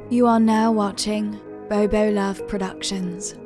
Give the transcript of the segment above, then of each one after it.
You are now watching Bobo Love Productions.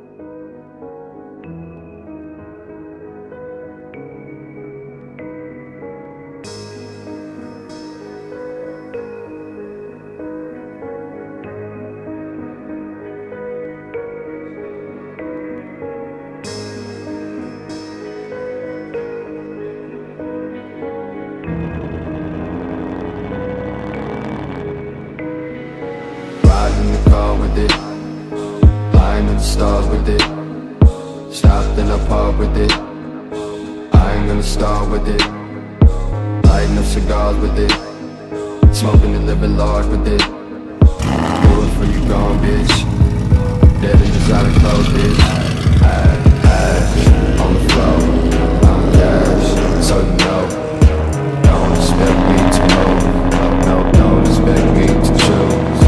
In the car with it, flying to the stars with it. Stopped in a pub with it, I ain't gonna start with it. Lighting up cigars with it, smoking and living large with it. Do it for you gone, bitch. Dead in designer clothes, bitch. Ass on the floor, I'm cash, so you know. Don't expect me to move, no, don't expect me to choose.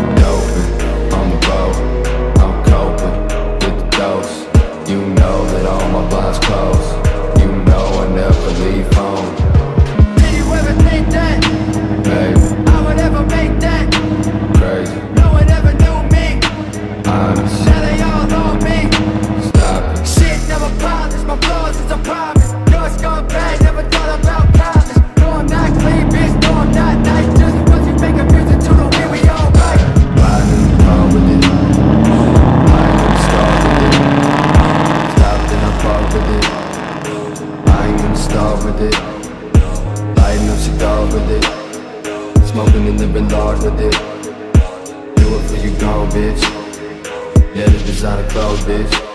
You know that all my blinds closed. You know I never leave home. Did you ever think that, baby, I would ever make that? Crazy. No one ever knew me. Honest. Now they all on me. Stop it. Shit never bothers, my flaws is a promise. Yours gone bad, never thought about college. No, I'm not clean, bitch, no, I'm not nice. Just once you make a music to the way we all right. Riding in the car with it, flying in the stars with it. Stopped in a park with it, I ain't gonna start with it. Lighting up cigars with it, smoking and living large with it. Do it for you gone, bitch. Yeah, the designer clothes, bitch.